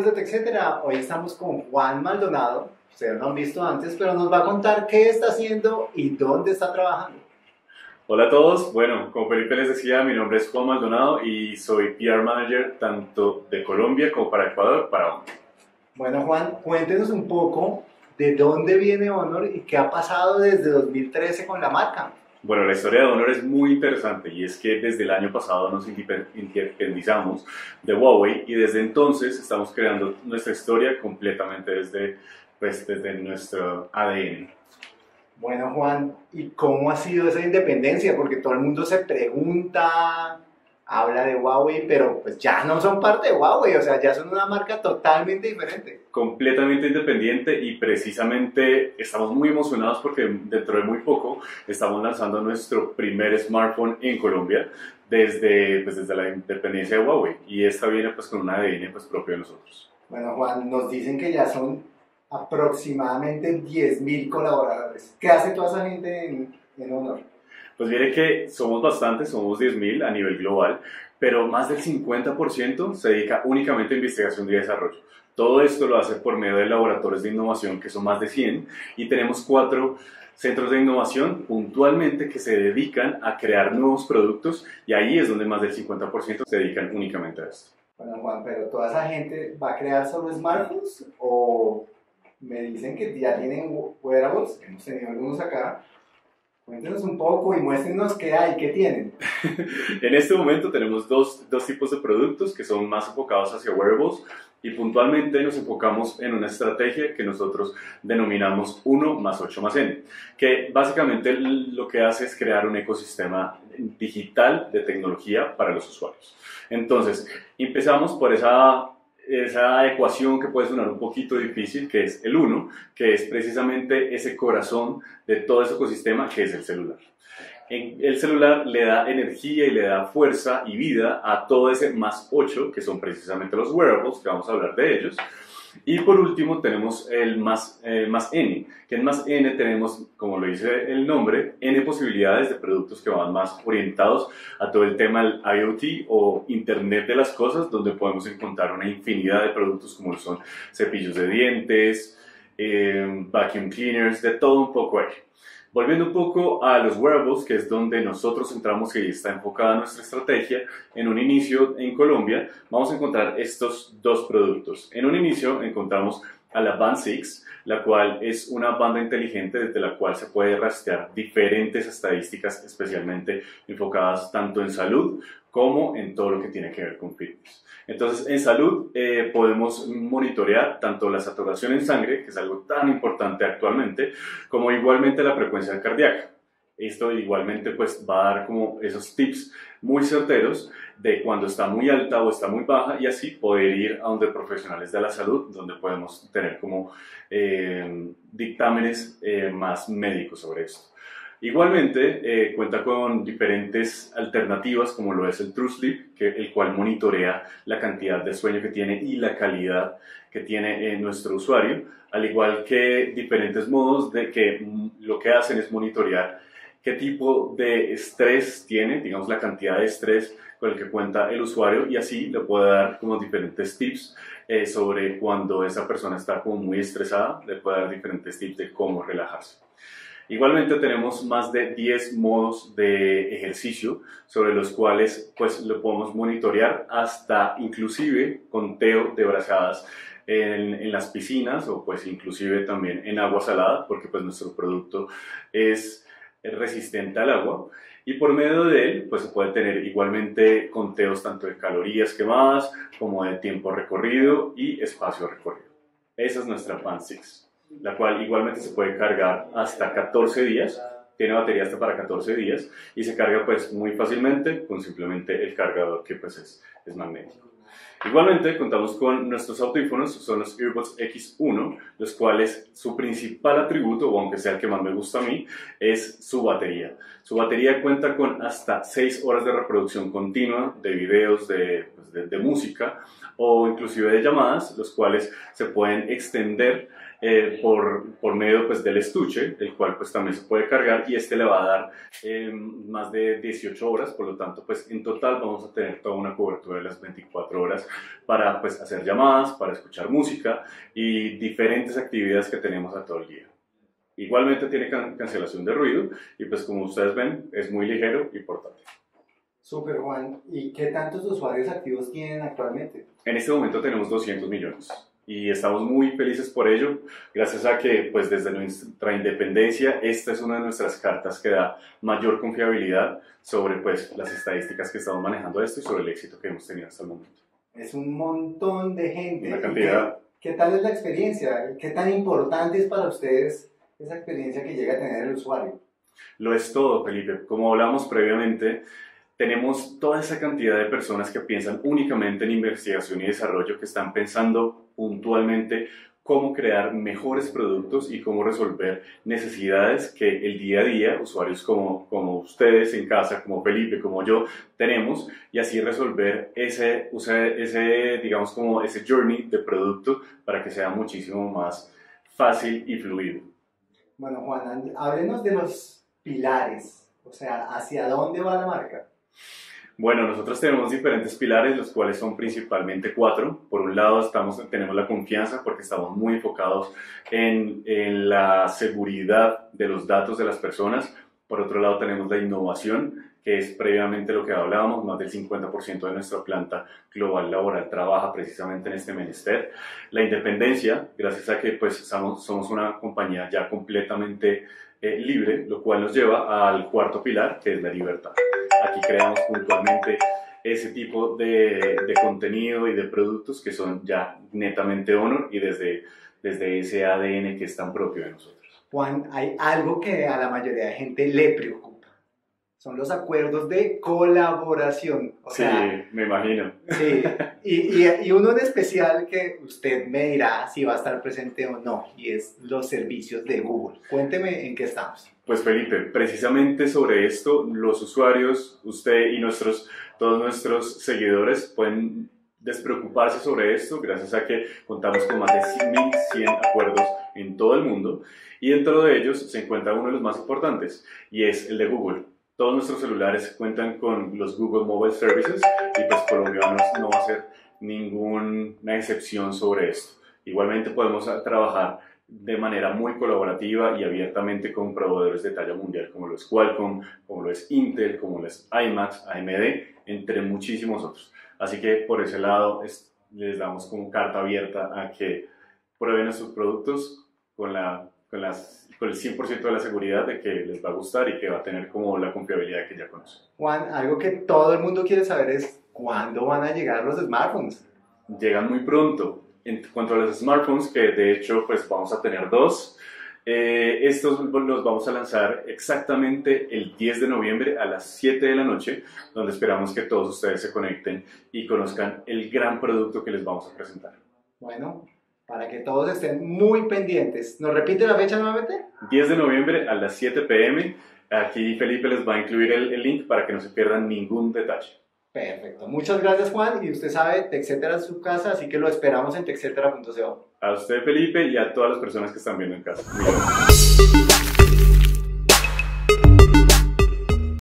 amigos de TechCetera, hoy estamos con Juan Maldonado, ustedes lo han visto antes, pero nos va a contar qué está haciendo y dónde está trabajando. Hola a todos, bueno, como Felipe les decía, mi nombre es Juan Maldonado y soy PR Manager tanto de Colombia como para Ecuador, para Honor. Bueno Juan, cuéntenos un poco de dónde viene Honor y qué ha pasado desde 2013 con la marca. Bueno, la historia de Honor es muy interesante y es que desde el año pasado nos independizamos de Huawei y desde entonces estamos creando nuestra historia completamente desde nuestro ADN. Bueno Juan, ¿y cómo ha sido esa independencia? Porque todo el mundo se pregunta, habla de Huawei, pero pues ya no son parte de Huawei, o sea, ya son una marca totalmente diferente. Completamente independiente y precisamente estamos muy emocionados porque dentro de muy poco estamos lanzando nuestro primer smartphone en Colombia desde la independencia de Huawei y esta viene pues con un ADN pues propio de nosotros. Bueno Juan, nos dicen que ya son aproximadamente 10.000 colaboradores. ¿Qué hace toda esa gente en Honor? Pues mire que somos bastantes, somos 10.000 a nivel global, pero más del 50% se dedica únicamente a investigación y desarrollo. Todo esto lo hace por medio de laboratorios de innovación, que son más de 100, y tenemos 4 centros de innovación puntualmente que se dedican a crear nuevos productos, y ahí es donde más del 50% se dedican únicamente a esto. Bueno, Juan, pero ¿toda esa gente va a crear solo smartphones? ¿O me dicen que ya tienen wearables? Hemos tenido algunos acá. Cuéntenos un poco y muéstrenos qué hay, qué tienen. En este momento tenemos dos tipos de productos que son más enfocados hacia wearables y puntualmente nos enfocamos en una estrategia que nosotros denominamos 1 más 8 más N, que básicamente lo que hace es crear un ecosistema digital de tecnología para los usuarios. Entonces, empezamos por esa ecuación que puede sonar un poquito difícil, que es el 1, que es precisamente ese corazón de todo ese ecosistema que es el celular. El celular le da energía y le da fuerza y vida a todo ese más 8, que son precisamente los wearables, que vamos a hablar de ellos. Y por último tenemos el más N, que en más N tenemos, como lo dice el nombre, N posibilidades de productos que van más orientados a todo el tema del IoT o Internet de las Cosas, donde podemos encontrar una infinidad de productos como son cepillos de dientes, vacuum cleaners, de todo un poco ahí. Volviendo un poco a los wearables, que es donde nosotros entramos y está enfocada nuestra estrategia, en un inicio en Colombia vamos a encontrar estos 2 productos. En un inicio encontramos a la Band 6, la cual es una banda inteligente desde la cual se puede rastrear diferentes estadísticas especialmente enfocadas tanto en salud como en todo lo que tiene que ver con fitness. Entonces, en salud podemos monitorear tanto la saturación en sangre, que es algo tan importante actualmente, como igualmente la frecuencia cardíaca. Esto igualmente pues va a dar como esos tips muy certeros de cuando está muy alta o está muy baja y así poder ir a donde profesionales de la salud, donde podemos tener como dictámenes más médicos sobre esto. Igualmente cuenta con diferentes alternativas como lo es el True Sleep, el cual monitorea la cantidad de sueño que tiene y la calidad que tiene nuestro usuario, al igual que diferentes modos de que lo que hacen es monitorear qué tipo de estrés tiene, digamos la cantidad de estrés con el que cuenta el usuario y así le puede dar como diferentes tips sobre cuando esa persona está como muy estresada, le puede dar diferentes tips de cómo relajarse. Igualmente tenemos más de 10 modos de ejercicio sobre los cuales pues lo podemos monitorear hasta inclusive conteo de brazadas en las piscinas o pues inclusive también en agua salada porque pues nuestro producto es resistente al agua y por medio de él pues se puede tener igualmente conteos tanto de calorías quemadas como de tiempo recorrido y espacio recorrido. Esa es nuestra Band 6. La cual igualmente se puede cargar hasta 14 días, tiene batería hasta para 14 días y se carga pues muy fácilmente con simplemente el cargador que pues es magnético. Igualmente contamos con nuestros audífonos, son los Earbuds X1, los cuales su principal atributo, o aunque sea el que más me gusta a mí, es su batería. Su batería cuenta con hasta 6 horas de reproducción continua de videos, de música o inclusive de llamadas, los cuales se pueden extender por medio pues, del estuche, el cual pues también se puede cargar, y este le va a dar más de 18 horas, por lo tanto pues en total vamos a tener toda una cobertura de las 24 horas para pues hacer llamadas, para escuchar música y diferentes actividades que tenemos a todo el día. Igualmente tiene cancelación de ruido y pues como ustedes ven es muy ligero y portátil. Súper, Juan. ¿Y qué tantos usuarios activos tienen actualmente? En este momento tenemos 200 millones. Y estamos muy felices por ello, gracias a que pues desde nuestra independencia esta es una de nuestras cartas que da mayor confiabilidad sobre pues las estadísticas que estamos manejando esto y sobre el éxito que hemos tenido hasta el momento. Es un montón de gente. Una cantidad. ¿Qué tal es la experiencia? ¿Qué tan importante es para ustedes esa experiencia que llega a tener el usuario? Lo es todo, Felipe. Como hablamos previamente, tenemos toda esa cantidad de personas que piensan únicamente en investigación y desarrollo, que están pensando puntualmente cómo crear mejores productos y cómo resolver necesidades que el día a día, usuarios como ustedes en casa, como Felipe, como yo, tenemos, y así resolver ese digamos, como ese journey de producto para que sea muchísimo más fácil y fluido. Bueno, Juan, háblenos de los pilares, o sea, ¿hacia dónde va la marca? Bueno, nosotros tenemos diferentes pilares, los cuales son principalmente 4. Por un lado, tenemos la confianza, porque estamos muy enfocados en la seguridad de los datos de las personas. Por otro lado, tenemos la innovación, que es previamente lo que hablábamos, más del 50% de nuestra planta global laboral trabaja precisamente en este menester. La independencia, gracias a que pues, somos una compañía ya completamente libre, lo cual nos lleva al cuarto pilar, que es la libertad. Aquí creamos puntualmente ese tipo de contenido y de productos que son ya netamente Honor y desde ese ADN que es tan propio de nosotros. Juan, hay algo que a la mayoría de gente le preocupa. Son los acuerdos de colaboración. O sea, me imagino. Sí, y uno en especial que usted me dirá si va a estar presente o no, y es los servicios de Google. Cuénteme en qué estamos. Pues Felipe, precisamente sobre esto, los usuarios, usted y todos nuestros seguidores pueden despreocuparse sobre esto gracias a que contamos con más de 1.100 acuerdos en todo el mundo, y dentro de ellos se encuentra uno de los más importantes, y es el de Google. Todos nuestros celulares cuentan con los Google Mobile Services y pues Colombianos no va a ser ninguna excepción sobre esto. Igualmente podemos trabajar de manera muy colaborativa y abiertamente con proveedores de talla mundial como lo es Qualcomm, como lo es Intel, como lo es IMAX, AMD, entre muchísimos otros. Así que por ese lado les damos como carta abierta a que prueben nuestros productos con el 100% de la seguridad de que les va a gustar y que va a tener como la confiabilidad que ya conocen. Juan, algo que todo el mundo quiere saber es ¿cuándo van a llegar los smartphones? Llegan muy pronto. En cuanto a los smartphones, que de hecho pues vamos a tener 2, estos los vamos a lanzar exactamente el 10 de noviembre a las 7 de la noche, donde esperamos que todos ustedes se conecten y conozcan el gran producto que les vamos a presentar. Bueno, para que todos estén muy pendientes. ¿Nos repite la fecha nuevamente? 10 de noviembre a las 7 p.m. Aquí Felipe les va a incluir el link para que no se pierdan ningún detalle. Perfecto. Muchas gracias, Juan. Y usted sabe, TechCetera es su casa, así que lo esperamos en techcetera.co. A usted, Felipe, y a todas las personas que están viendo en casa.